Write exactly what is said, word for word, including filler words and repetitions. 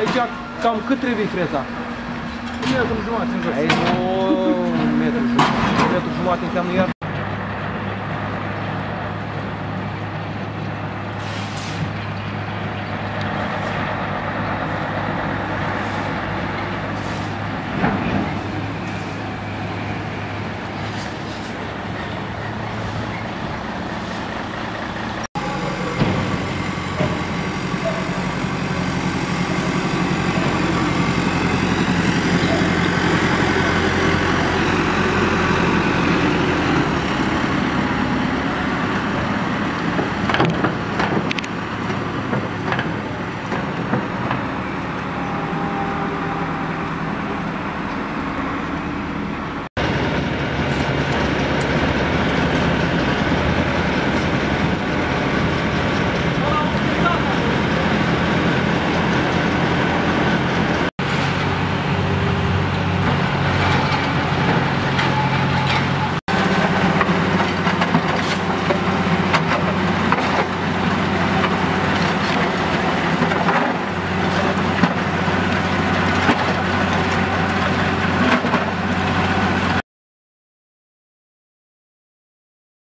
Aici cam cât trebuie freza? Un metru jumătate în jos. Aici un metru jumătate. Un metru jumătate înseamnă iar